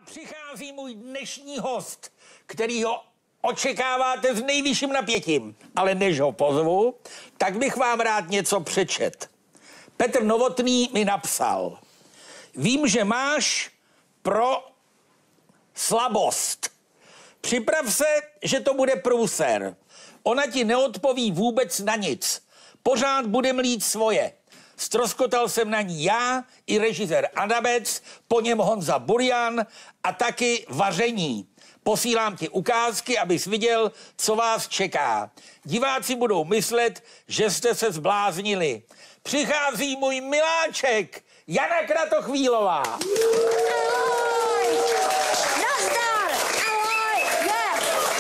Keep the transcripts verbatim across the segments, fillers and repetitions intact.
přichází můj dnešní host, kterýho očekáváte s nejvyšším napětím. Ale než ho pozvu, tak bych vám rád něco přečet. Petr Novotný mi napsal: vím, že máš pro slabost. Připrav se, že to bude průser. Ona ti neodpoví vůbec na nic. Pořád bude mlít svoje. Stroskotal jsem na ní já i režisér Adamec, po něm Honza Burian a taky vaření. Posílám ti ukázky, abys viděl, co vás čeká. Diváci budou myslet, že jste se zbláznili. Přichází můj miláček, Jana Kratochvílová. Ahoj! Nazdar! Ahoj! Je!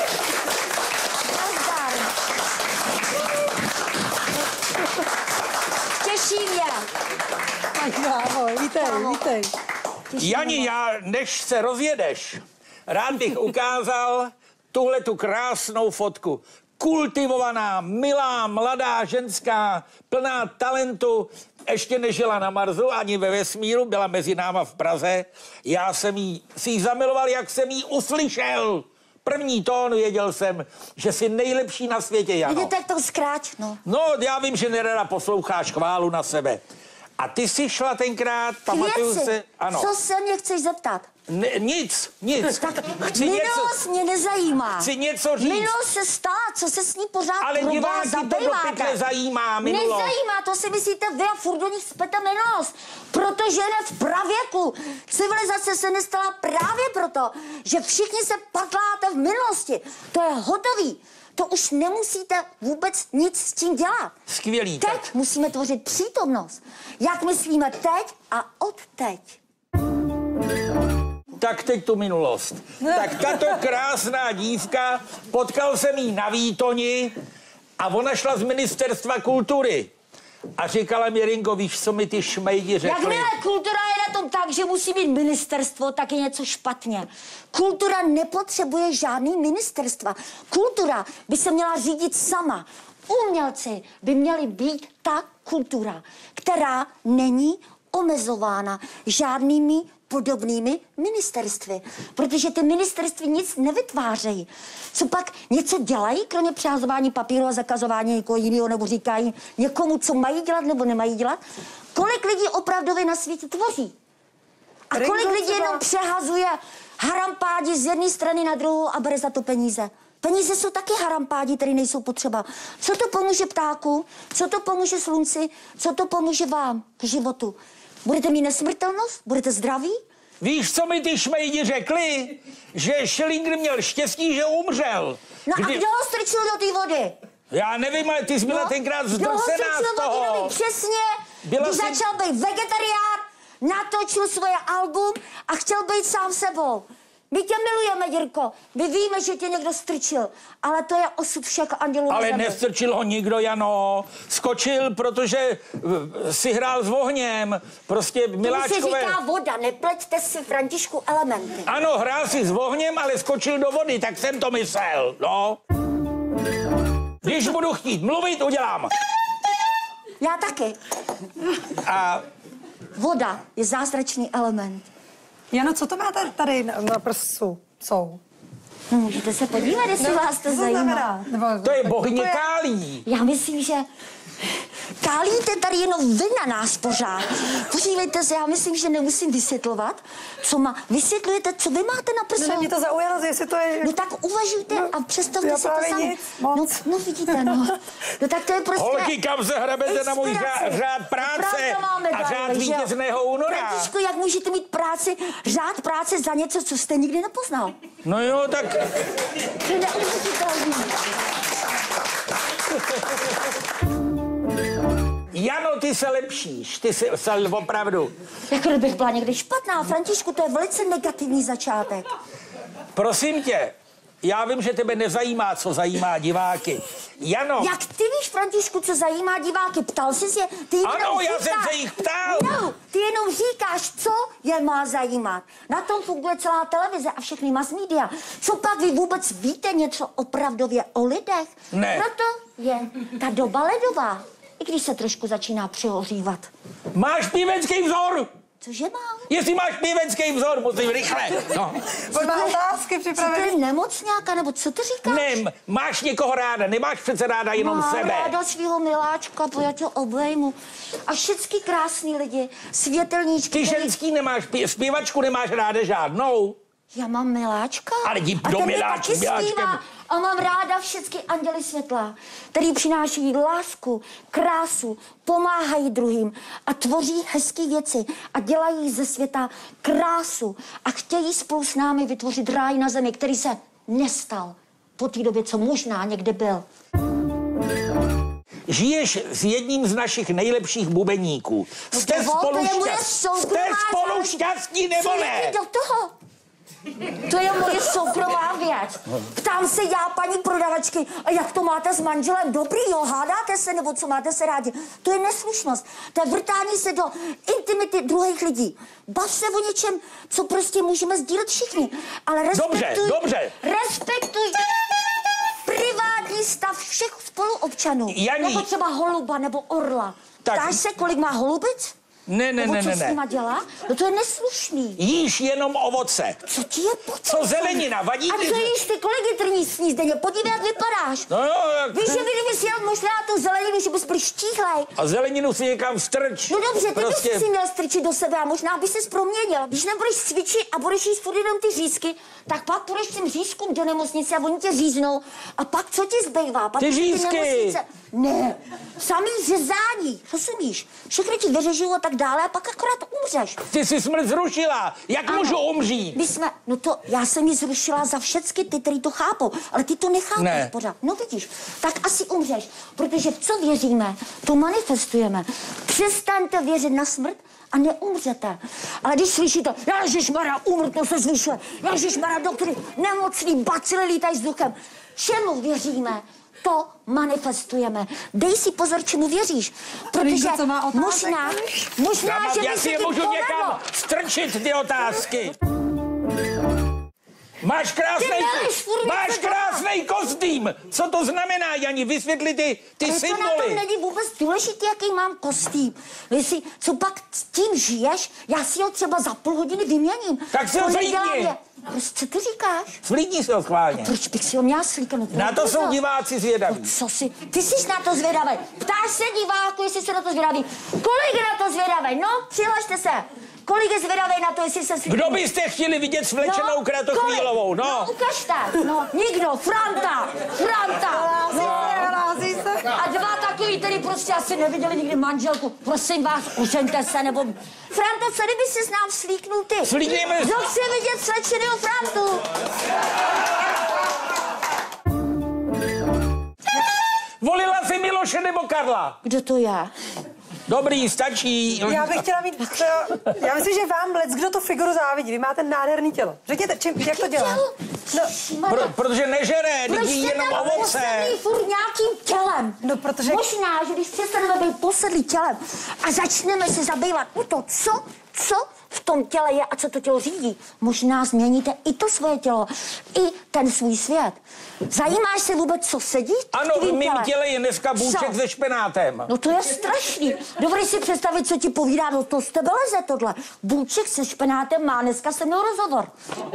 Nazdar! Těší mě. Ahoj, vítej, vítej. Jani, já, než se rozjedeš, rád bych ukázal tuhle tu krásnou fotku. Kultivovaná, milá, mladá ženská, plná talentu, ještě nežila na Marsu ani ve vesmíru, byla mezi náma v Praze. Já jsem jí, si jí zamiloval, jak jsem jí uslyšel. První tón, věděl jsem, že jsi nejlepší na světě, Jano. Vidíte, jak to zkráč, no. No, já vím, že nerada posloucháš chválu na sebe. A ty jsi šla tenkrát, pamatuju Věci. se, ano. Co se mě chceš zeptat? Ne, nic, nic. Tak Chci minulost něco, mě nezajímá. chci něco říct. Minulost se stala, co se s ní pořád Ale diváky to do pytle zajímá, minulost. Nezajímá, to si myslíte vy a furt do nich spete minulost. Protože ne v pravěku. Civilizace se nestala právě proto, že všichni se patláte v minulosti. To je hotový. To už nemusíte vůbec nic s tím dělat. Skvělý. Teď tak. musíme tvořit přítomnost. Jak myslíme teď a odteď. Tak teď tu minulost. Tak tato krásná dívka, potkal jsem jí na Výtoni a ona šla z Ministerstva kultury. A říkala mi, Ringo, víš, co mi ty šmejdi řekli? Jakmile kultura je na tom tak, že musí být ministerstvo, tak je něco špatně. Kultura nepotřebuje žádný ministerstva. Kultura by se měla řídit sama. Umělci by měli být ta kultura, která není omezována žádnými podobnými ministerstvy. Protože ty ministerství nic nevytvářejí. Co pak něco dělají, kromě přehazování papíru a zakazování někoho jiného, nebo říkají někomu, co mají dělat nebo nemají dělat? Kolik lidí opravdově na světě tvoří? A kolik lidí jenom přehazuje harampádi z jedné strany na druhou a bere za to peníze? Peníze jsou taky harampádi, které nejsou potřeba. Co to pomůže ptáku? Co to pomůže slunci? Co to pomůže vám k životu? Budete mít nesmrtelnost? Budete zdraví? Víš, co mi ty šmejdi řekli? Že Schellinger měl štěstí, že umřel. No Kdy... a kdo ho strčil do té vody? Já nevím, ale ty jsi byla No, tenkrát kdo ho zdrcená strčil z do té toho. vody? Přesně, Byla když jsi... začal být vegetarián, natočil svoje album a chtěl být sám sebou. My tě milujeme, Jirko. My víme, že tě někdo strčil, ale to je osud všech andělů. Ale nestrčil ho nikdo, Jano. Skočil, protože si hrál s ohněm. Prostě miláčkové... To se říká voda, nepleťte si, Františku, elementy. Ano, hrál si s ohněm, ale skočil do vody, tak jsem to myslel, no. Když budu chtít mluvit, udělám. Já taky. A... Voda je zázračný element. Jano, co to máte tady na, na prsu? Jsou. No, můžete se podívat, jestli No, vás to co zajímá. znamená? Nebo, To je bohyně to je- Kálí. Já myslím, že kálíte tady jenom vy na nás pořád. Podívejte se, já myslím, že nemusím vysvětlovat, co má. Vysvětlujete, co vy máte na prsu. No, mě to zaujalo, jestli to je... No tak uvažujte No, a představte já si to právě sami. nic moc. No, no vidíte, no. No tak to je prostě... Holky, kam se hrabete na můj inspirace. řád, řád práce Pravda máme, a řád Danieli, že jo? vítězného února? Františku, jak můžete mít práci, řád práce za něco, co jste nikdy nepoznal? No jo, tak... To je neuvěřitelný. Jano, ty se lepšíš, ty se, se opravdu. Jako kdybych byla někdy špatná, Františku, to je velice negativní začátek. Prosím tě, já vím, že tebe nezajímá, co zajímá diváky. Jano. Jak ty víš, Františku, co zajímá diváky? Ptal jsi se? Ty jenom Ano, já říkáš, jsem se jich ptal. No, ty jenom říkáš, co je má zajímat. Na tom funguje celá televize a všechny mass media. Co pak vy vůbec víte něco opravdově o lidech? Ne. Proto je ta doba ledová. I když se trošku začíná přehořívat. Máš pívecký vzor. Cože mám? Jestli máš pěvecký vzor, musím rychle. No. On má otázky Co to připravené. je nemocňáka, nebo co ty říkáš? Ne, máš někoho ráda, nemáš přece ráda jenom Mám sebe. ráda svýho miláčka, po já tě obejmu. A všechny krásný lidi, světelníčky. Ty který- ženský nemáš, pě- zpěvačku nemáš ráda žádnou. Já mám miláčka. Ale jdi a do ten mi miláčku, taky miláčkem. zpívá. A mám ráda všechny anděly světla, který přináší lásku, krásu, pomáhají druhým a tvoří hezké věci a dělají ze světa krásu a chtějí spolu s námi vytvořit ráj na zemi, který se nestal po té době, co možná někde byl. Žiješ s jedním z našich nejlepších bubeníků. Jste Dovol, to spolu, je moje šťast... soukromá Jste spolu záležitost. šťastní nebo Co ne? je do toho? To je moje soukromá věc. Ptám se já, paní prodavačky, a jak to máte s manželem? Dobrý, jo, hádáte se, nebo co máte se rádi? To je neslušnost. To je vrtání se do intimity druhých lidí. Bav se o něčem, co prostě můžeme sdílet všichni. Ale respektuj... Dobře, dobře. Respektuj privátní stav všech spoluobčanů. Janí. Jako třeba holuba nebo orla. Tak. Ptáš se, kolik má holubic? Ne, ne, Nebo ne, co ne, s ne. nima dělá? No to je neslušný. Jíš jenom ovoce. Co ti je potřeba? Co zelenina, vadí A ti? co jíš ty, kolik litrní sníš denně? Podívej, jak vypadáš. No jo, jak... Víš, že by kdyby si jel možná tu zeleninu, že bys byl štíhlej. A zeleninu si někam strč. No dobře, ty prostě... bys si měl strčit do sebe a možná by ses proměnil. Když nebudeš cvičit a budeš jíst furt jenom ty řízky, tak pak půjdeš těm řízkům do nemocnice a oni tě říznou. A pak co ti zbývá? Pak Ty už řízky. nemocnice- Ne, samý řezání, rozumíš? Všechny ti vyřežují a tak dále a pak akorát umřeš. Ty jsi smrt zrušila. Jak Ano. můžu umřít? My jsme, no to, já jsem ji zrušila za všecky ty, který to chápou, ale ty to nechápeš Ne. pořád. No vidíš, tak asi umřeš, protože v co věříme, to manifestujeme. Přestaňte věřit na smrt a neumřete. Ale když slyšíte, ježišmarja, úmrtnost se zvyšuje, ježišmarja, doktory, nemocný, bacily lítají vzduchem. Čemu věříme? To manifestujeme. Dej si pozor, čemu věříš. Protože Ringo, co má otázek? možná, možná, Já, mám, že já by se si je ti můžu povedlo. někam strčit, ty otázky. Máš krásný, Ty nelíš furt máš něco krásný kostým. Co to znamená, Jani? Vysvětli ty, ty Ale to na tom symboly. není vůbec důležitý, jaký mám kostým. Jestli, co pak s tím žiješ, já si ho třeba za půl hodiny vyměním. Tak si ho Kolik slíkni. dělám je- Proč, co ty říkáš? Slídni se ho schválně. Proč bych si ho měla slíknout? Na to jsou diváci zvědaví. Co si? Ty jsi na to zvědavý. Ptáš se diváku, jestli se na to zvědavý. Kolik je na to zvědavý? No, přihlašte se. Kolik je zvědavý na to, jestli se slíknu? Kdo byste chtěli vidět svlečenou Kratochvílovou? No, No. ukažte. No, nikdo. Franta. Franta. No. Hlásí se. A dva takový, který prostě asi neviděli nikdy manželku. Prosím vás, ožeňte se, nebo... Franto, co kdyby si s nám slíknul ty? Slíkněme. Kdo chce vidět slečenýho Frantu? Volila jsi Miloše nebo Karla? Kdo to je? Dobrý, stačí. Já bych chtěla mít, to, já myslím, že vám lec, kdo tu figuru závidí. Vy máte nádherný tělo. Řekněte, čím, jak to dělá? No, Pro, protože nežere, proč jí jste jenom tam ovoce. posedlý furt nějakým tělem? No, protože- Možná, že když přestaneme být posedlý tělem a začneme se zabývat o to, co, co v tom těle je a co to tělo řídí, možná změníte i to svoje tělo, i ten svůj svět. Zajímáš se vůbec, co sedí v Ano, v tvým mém těle? těle je dneska bůček Co? se špenátem. No to je strašný. Dovolíš si představit, co ti povídá, no to z tebe leze tohle. Bůček se špenátem má, dneska jsem měl rozhovor.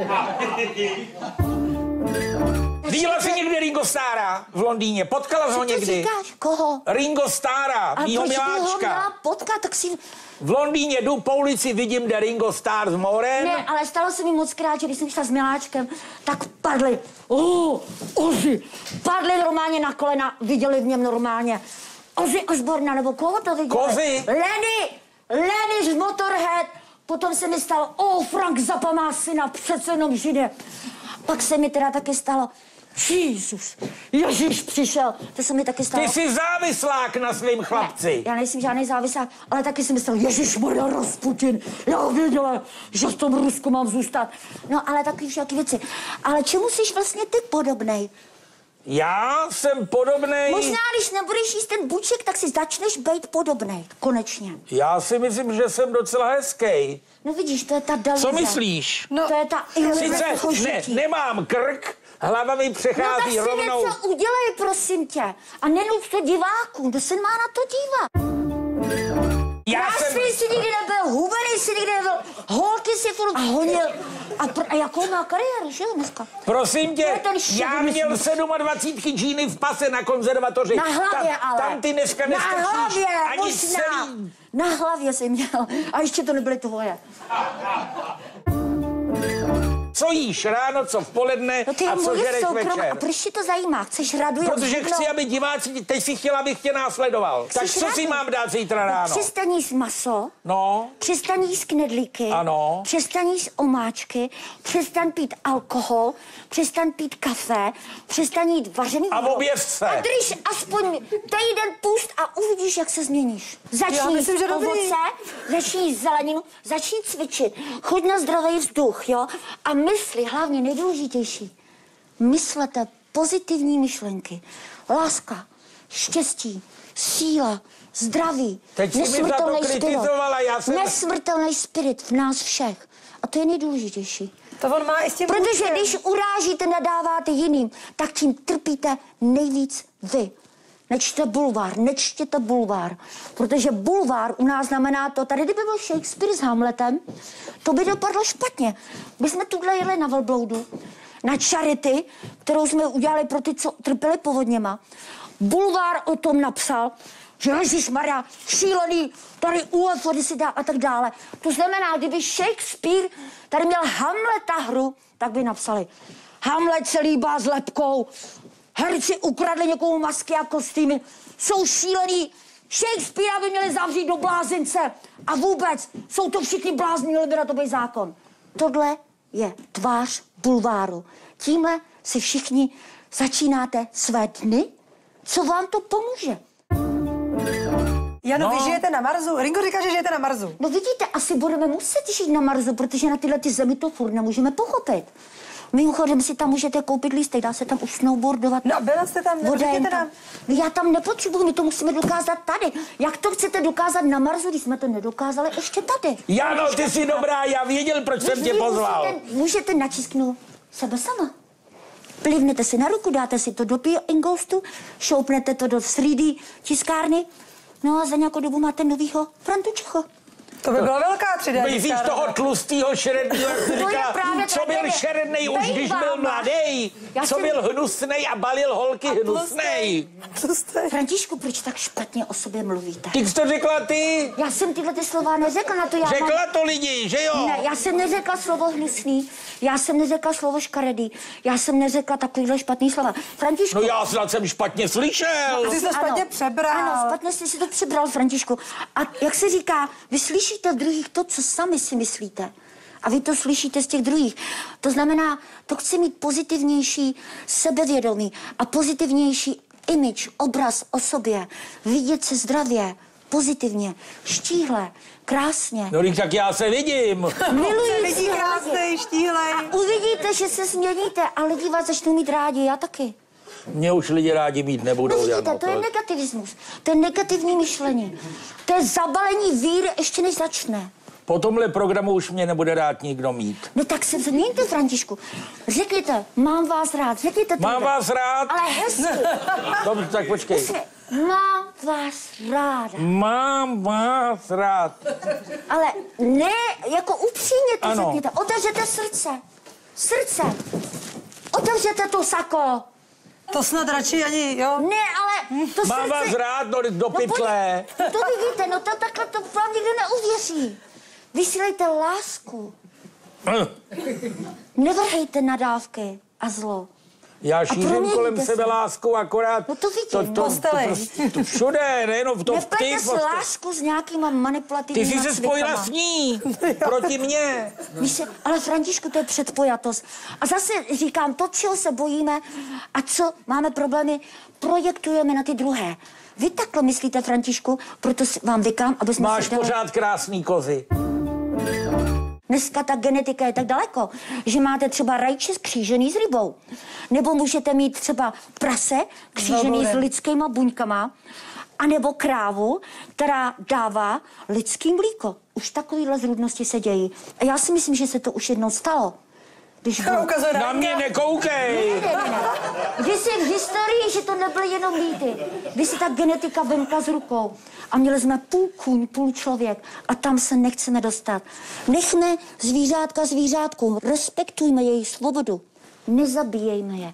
Viděla jsi někdy Ringo Starra v Londýně? Potkala jsi ho Co ty někdy? říkáš? Koho? Ringo Starra, A mýho proč bych ho miláčka. měla potkat, tak si... V Londýně jdu po ulici, vidím, jde Ringo Starr s morem. Ne, ale stalo se mi moc krát, že když jsem šla s miláčkem, tak padli, oh, Ozzy, padli normálně na kolena, viděli v něm normálně Ozzy Osbourna, nebo koho to viděli? Kozy. Lenny, Lenny z Motorhead, potom se mi stalo, oh, Frank Zappa má syna, přece jenom žide. Pak se mi teda taky stalo, Jezus, Ježíš přišel, to se mi taky stalo. Ty jsi závislák na svým chlapci. Já nejsem žádný závislák, ale taky jsem myslel, ježišmarja, Rasputin, já věděla, že v tom Rusku mám zůstat. No, ale taky všaky věci. Ale čemu jsi vlastně ty podobnej? Já jsem podobnej. Možná, když nebudeš jíst ten buček, tak si začneš být podobnej. Konečně. Já si myslím, že jsem docela hezký. No vidíš, to je ta další. Co myslíš? No, to je ta iluze Sice toho ne, žití. nemám krk, hlava mi No tak přechází si rovnou. něco udělej, prosím tě. A nenuť to divákům, kdo se má na to dívat. Já jsem... Krásný jsi nikdy nebyl, hubený si nikdy nebyl, holky si furt a honil. A, pr- a jakou má kariéru, že jo, dneska? Prosím tě, To je ten já šedivý měl smysl. sedmadvacítky džíny v pase na konzervatoři. Na hlavě tam, ale. Tam ty dneska Na nestrčíš hlavě, ani možná. celý. Na hlavě jsi měl. A ještě to nebyly tvoje. Co jíš ráno, co v poledne No ty a co moje žereš soukromá. večer? A proč ti to zajímá? Chceš radu? jak Protože živlo? chci, aby diváci, teď si chtěla, abych tě následoval. Tak Chceš co si radu? mám dát zítra ráno? Přestaň jíst maso, No, přestaň jíst knedlíky, Ano. přestaň jíst omáčky, přestaň pít alkohol, přestaň pít kafe, přestaň jít vařený A jídlo. objev se. A drž aspoň týden pust a uvidíš, jak se změníš. Začni Já myslím, jíst že dobrý. ovoce, začni jíst zeleninu, začni cvičit, choď na zdravý vzduch, jo? A mysli, hlavně nejdůležitější, myslete pozitivní myšlenky. Láska, štěstí, síla, zdraví, Teď jsi mi za to nesmrtelný kritizovala, já jsem- Nesmrtelný spirit v nás všech. A to je nejdůležitější. To on má i s tím Protože účtem. když urážíte, nadáváte jiným, tak tím trpíte nejvíc vy. Nečte bulvár, nečtěte bulvár. Protože bulvár u nás znamená to, tady kdyby byl Shakespeare s Hamletem, to by dopadlo špatně. My jsme tuhle jeli na velbloudu, na charity, kterou jsme udělali pro ty, co trpěli povodněma. Bulvár o tom napsal, že ježišmarja, šílený, tady U F O si dá a tak dále. To znamená, kdyby Shakespeare tady měl Hamleta hru, tak by napsali Hamlet se líbá s lepkou, herci ukradli někomu masky a kostýmy, jsou šílený, Shakespearea by měli zavřít do blázince a vůbec jsou to všichni blázni, měli by na to být zákon. Tohle je tvář bulváru. Tímhle si všichni začínáte své dny, co vám to pomůže. Jano, No. vy žijete na Marsu? Ringo říká, že žijete na Marsu. No vidíte, asi budeme muset žít na Marsu, protože na tyhle ty zemi to furt nemůžeme pochopit. Mimochodem si tam můžete koupit lístek, dá se tam už snowboardovat. No, byla jste tam, nebo Voda jen řekněte tam. nám. No já tam nepotřebuji, my to musíme dokázat tady. Jak to chcete dokázat na Marsu, když jsme to nedokázali ještě tady? Jano, ty jsi dobrá, já věděl, proč jsem tě Vy pozval. Můžete, můžete načisknout sebe sama. Plivnete si na ruku, dáte si to do Ingoustu, šoupnete to do tři dé tiskárny, no a za nějakou dobu máte novýho Frantučeho. To by byla velká tři dé. Myslíš toho tlustýho šeredného, jak jsi To je říká, právě co byl tragédie. šerednej už, Bej když byl váma. mladý, Já co jsem- byl hnusnej a balil holky hnusnej. Tlustej. Františku, proč tak špatně o sobě mluvíte? Ty jsi to řekla ty? Já jsem tyhle ty slova neřekla, na to já mám... Řekla to lidi, že jo? Ne, já jsem neřekla slovo hnusný, já jsem neřekla slovo škaredý, já jsem neřekla takovýhle špatný slova. Františku... No já snad jsem špatně slyšel. Ty jsi to špatně ano, přebral. Ano, špatně jsi si to přebral, Františku. A jak se říká, vy slyšíte v druhých to, co sami si myslíte. A vy to slyšíte z těch druhých. To znamená, to chci mít pozitivnější sebevědomí a pozitivnější image, obraz o sobě. Vidět se zdravě, pozitivně, štíhle, krásně. No tak já se vidím. Miluji Vidí se krásnej, štíhlej. Uvidíte, že se změníte a lidi vás začnou mít rádi, já taky. Mě už lidi rádi mít No nebudou, vidíte, Jano. to je negativismus, to je negativní myšlení. To je zabalení víry ještě než začne. Po tomhle programu už mě nebude rád nikdo mít. No tak se změňte, Františku. Řekněte, mám vás rád, řekněte to. Mám vás rád? Ale hezky. Dobře, tak počkej. Myslím, mám vás ráda. Mám vás rád. Ale ne, jako upřímně to Ano. řekněte. Otevřete srdce. Srdce. Otevřete to sako. To snad radši ani, jo? Ne, ale to Mám srdce... vás rád, no do No, pytle. pojď, to vidíte, no to takhle to vám nikdo neuvěří. Vysílejte lásku. Nevrhejte nadávky a zlo. Já šířím proměníte kolem se. sebe lásku, akorát... No to vidím, To, to, posteli. to, prostě- to všude, nejenom v tom v ty Nepleťte si posteli. lásku s nějakýma manipulativníma Ty jsi se spojila cvikama. s ní, proti mně. Víš se, ale Františku, to je předpojatost. A zase říkám, to, čeho se bojíme a co máme problémy, projektujeme na ty druhé. Vy takhle myslíte, Františku, proto si- vám vykám, aby jsme Máš si dali... pořád krásný kozy. Dneska ta genetika je tak daleko, že máte třeba rajče skřížený s rybou. Nebo můžete mít třeba prase křížený s lidskýma buňkama. A nebo krávu, která dává lidský mlíko. Už takovýhle zrůdnosti se dějí. A já si myslím, že se to už jednou stalo. Když byl... Ukazuje Na mě nekoukej. Ne, ne, ne. Když si v historii, že to nebyly jenom mýty, když si ta genetika vymkla z rukou a měli jsme půl kůň, půl člověk a tam se nechceme dostat. Nechme zvířátka zvířátkům, respektujme jejich svobodu, nezabíjejme je.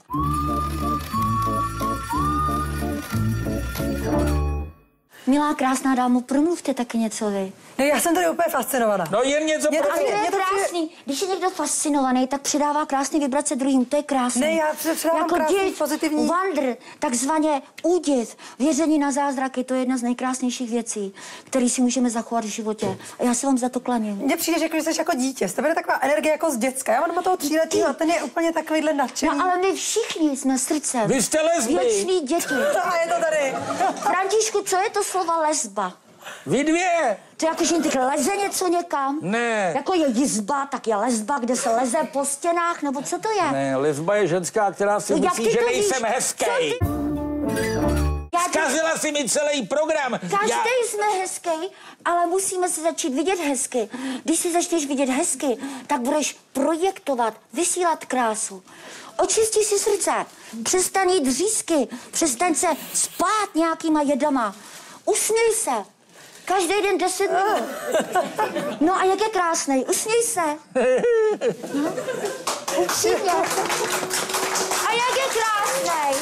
Milá, krásná dámo, promluvte taky něco vy. No, já jsem tady úplně fascinovaná. No jen něco Mě to A to pro... je Mně to přijde- krásný. Když je někdo fascinovaný, tak předává krásné vibrace druhým. To je krásné. Ne, já předávám jako krásný, div, pozitivní- wonder, takzvaně údiv, věření na zázraky, to je jedna z nejkrásnějších věcí, které si můžeme zachovat v životě. A já se vám za to klaním. Mně přijde, že když jsi jako dítě, z tebe je taková energie jako z děcka. Já mám doma toho tříletýho a ten je úplně takovýhle nadšený. No ale my všichni jsme srdcem. Vy jste lesby. Věčný děti. A je to tady. Františku, co je to slovo lesba? Vy dvě. To je jako, že teď leze něco někam? Ne. Jako je jizba, tak je lesba, kde se leze po stěnách, nebo co to je? Ne, lesba je ženská, která si No, jak myslí, ty že to nejsem víš? hezký. Co ty- Já ti- Zkazila si mi celý program. Každý Já... jsme hezký, ale musíme se začít vidět hezky. Když si začneš vidět hezky, tak budeš projektovat, vysílat krásu. Očisti si srdce, přestaň jít řízky, přestaň se spát nějakýma jedama. Usměj se. Každý den deset minut. No a jak je krásnej, usměj se. No. Upřímně. A jak je krásnej.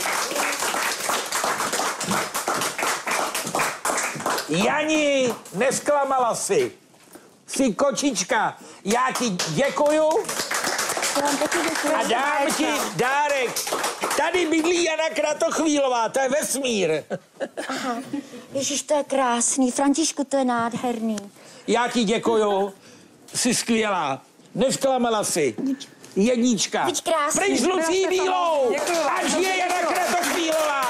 Jani, nesklamala si. Jsi kočička. Já ti děkuju Já vám taky děkuji. a dám ti dárek. Tady bydlí Jana Kratochvílová, to je vesmír. Aha. Ježíš, to je krásný. Františku, to je nádherný. Já ti děkuju, jsi skvělá. Nesklamala si. Jednička. Buď krásný. Pryč s Lucí Bílou. Děkuju. Ať je Jana Kratochvílová.